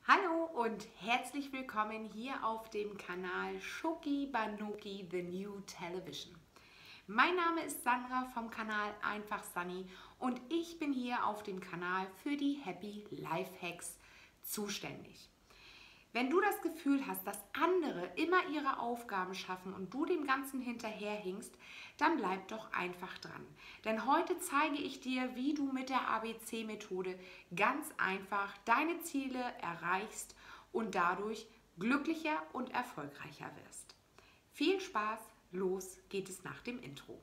Hallo und herzlich willkommen hier auf dem Kanal Shuki Banuki The New Television. Mein Name ist Sandra vom Kanal Einfach Sunny und ich bin hier auf dem Kanal für die Happy Life Hacks zuständig. Wenn du das Gefühl hast, dass andere immer ihre Aufgaben schaffen und du dem Ganzen hinterherhinkst, dann bleib doch einfach dran. Denn heute zeige ich dir, wie du mit der ABC-Methode ganz einfach deine Ziele erreichst und dadurch glücklicher und erfolgreicher wirst. Viel Spaß, los geht es nach dem Intro.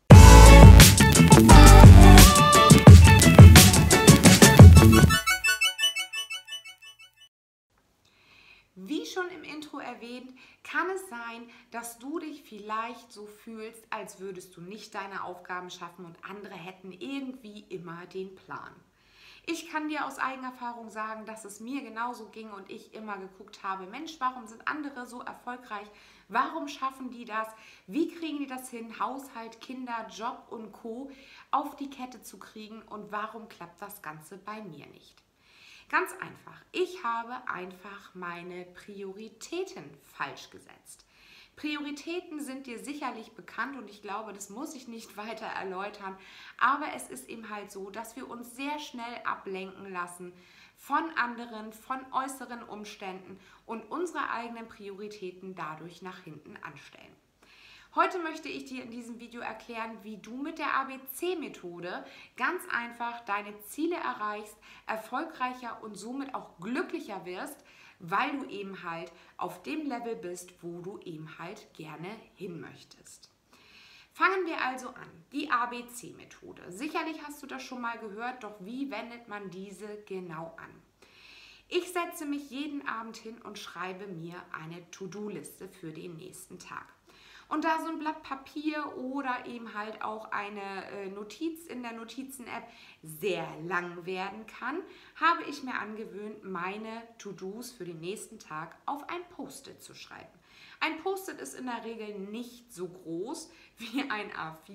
Wie schon im Intro erwähnt, kann es sein, dass du dich vielleicht so fühlst, als würdest du nicht deine Aufgaben schaffen und andere hätten irgendwie immer den Plan. Ich kann dir aus Eigenerfahrung sagen, dass es mir genauso ging und ich immer geguckt habe, Mensch, warum sind andere so erfolgreich? Warum schaffen die das? Wie kriegen die das hin, Haushalt, Kinder, Job und Co. auf die Kette zu kriegen und warum klappt das Ganze bei mir nicht? Ganz einfach, ich habe einfach meine Prioritäten falsch gesetzt. Prioritäten sind dir sicherlich bekannt und ich glaube, das muss ich nicht weiter erläutern, aber es ist eben halt so, dass wir uns sehr schnell ablenken lassen von anderen, von äußeren Umständen und unsere eigenen Prioritäten dadurch nach hinten anstellen. Heute möchte ich dir in diesem Video erklären, wie du mit der ABC-Methode ganz einfach deine Ziele erreichst, erfolgreicher und somit auch glücklicher wirst, weil du eben halt auf dem Level bist, wo du eben halt gerne hin möchtest. Fangen wir also an. Die ABC-Methode. Sicherlich hast du das schon mal gehört, doch wie wendet man diese genau an? Ich setze mich jeden Abend hin und schreibe mir eine To-Do-Liste für den nächsten Tag. Und da so ein Blatt Papier oder eben halt auch eine Notiz in der Notizen-App sehr lang werden kann, habe ich mir angewöhnt, meine To-Dos für den nächsten Tag auf ein Post-it zu schreiben. Ein Post-it ist in der Regel nicht so groß wie ein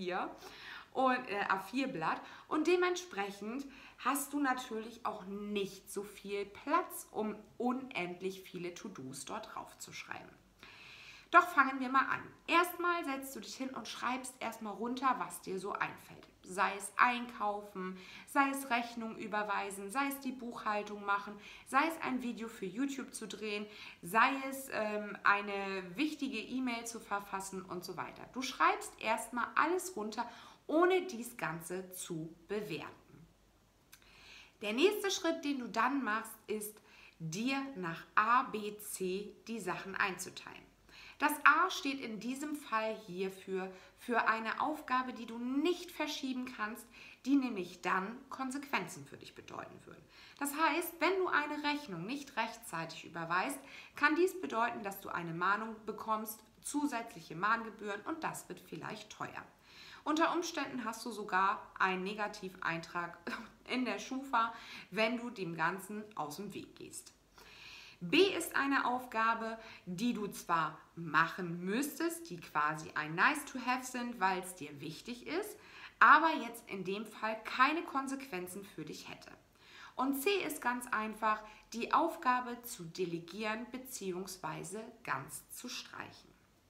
A4-Blatt und dementsprechend hast du natürlich auch nicht so viel Platz, um unendlich viele To-Dos dort drauf zu schreiben. Doch fangen wir mal an. Erstmal setzt du dich hin und schreibst erstmal runter, was dir so einfällt. Sei es einkaufen, sei es Rechnung überweisen, sei es die Buchhaltung machen, sei es ein Video für YouTube zu drehen, sei es eine wichtige E-Mail zu verfassen und so weiter. Du schreibst erstmal alles runter, ohne dies Ganze zu bewerten. Der nächste Schritt, den du dann machst, ist, dir nach A, B, C die Sachen einzuteilen. Das A steht in diesem Fall hierfür für eine Aufgabe, die du nicht verschieben kannst, die nämlich dann Konsequenzen für dich bedeuten würden. Das heißt, wenn du eine Rechnung nicht rechtzeitig überweist, kann dies bedeuten, dass du eine Mahnung bekommst, zusätzliche Mahngebühren und das wird vielleicht teuer. Unter Umständen hast du sogar einen Negativeintrag in der Schufa, wenn du dem Ganzen aus dem Weg gehst. B ist eine Aufgabe, die du zwar machen müsstest, die quasi ein Nice-to-have sind, weil es dir wichtig ist, aber jetzt in dem Fall keine Konsequenzen für dich hätte. Und C ist ganz einfach, die Aufgabe zu delegieren bzw. ganz zu streichen.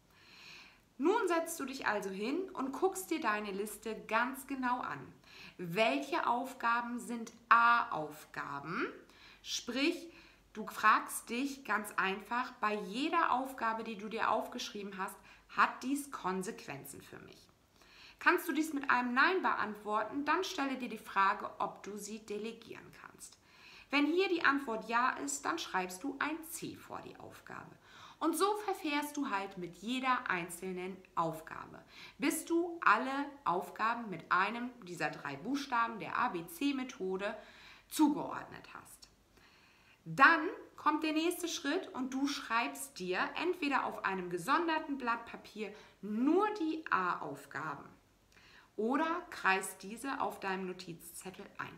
Nun setzt du dich also hin und guckst dir deine Liste ganz genau an. Welche Aufgaben sind A-Aufgaben? Sprich, du fragst dich ganz einfach, bei jeder Aufgabe, die du dir aufgeschrieben hast, hat dies Konsequenzen für mich? Kannst du dies mit einem Nein beantworten, dann stelle dir die Frage, ob du sie delegieren kannst. Wenn hier die Antwort Ja ist, dann schreibst du ein C vor die Aufgabe. Und so verfährst du halt mit jeder einzelnen Aufgabe, bis du alle Aufgaben mit einem dieser 3 Buchstaben der ABC-Methode zugeordnet hast. Dann kommt der nächste Schritt und du schreibst dir entweder auf einem gesonderten Blatt Papier nur die A-Aufgaben oder kreist diese auf deinem Notizzettel ein.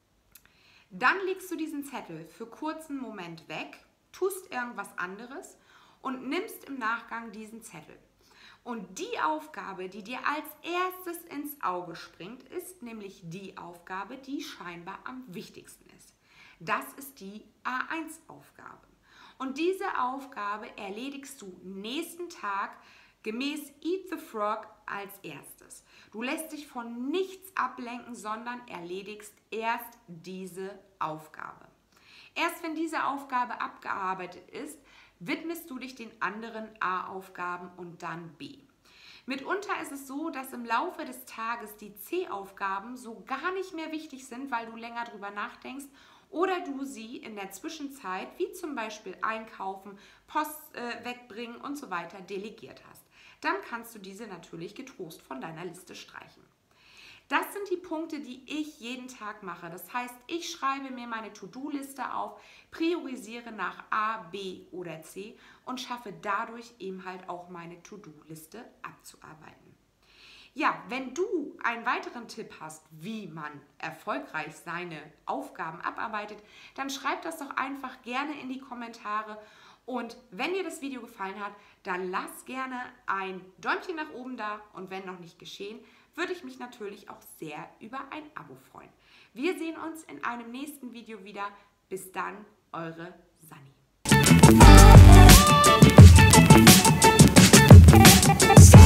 Dann legst du diesen Zettel für kurzen Moment weg, tust irgendwas anderes und nimmst im Nachgang diesen Zettel. Und die Aufgabe, die dir als erstes ins Auge springt, ist nämlich die Aufgabe, die scheinbar am wichtigsten ist. Das ist die A1-Aufgabe. Und diese Aufgabe erledigst du nächsten Tag gemäß Eat the Frog als erstes. Du lässt dich von nichts ablenken, sondern erledigst erst diese Aufgabe. Erst wenn diese Aufgabe abgearbeitet ist, widmest du dich den anderen A-Aufgaben und dann B. Mitunter ist es so, dass im Laufe des Tages die C-Aufgaben so gar nicht mehr wichtig sind, weil du länger drüber nachdenkst oder du sie in der Zwischenzeit, wie zum Beispiel einkaufen, Post wegbringen und so weiter, delegiert hast. Dann kannst du diese natürlich getrost von deiner Liste streichen. Das sind die Punkte, die ich jeden Tag mache. Das heißt, ich schreibe mir meine To-Do-Liste auf, priorisiere nach A, B oder C und schaffe dadurch eben halt auch meine To-Do-Liste abzuarbeiten. Ja, wenn du einen weiteren Tipp hast, wie man erfolgreich seine Aufgaben abarbeitet, dann schreib das doch einfach gerne in die Kommentare. Und wenn dir das Video gefallen hat, dann lass gerne ein Däumchen nach oben da und wenn noch nicht geschehen, würde ich mich natürlich auch sehr über ein Abo freuen. Wir sehen uns in einem nächsten Video wieder. Bis dann, eure Sanni.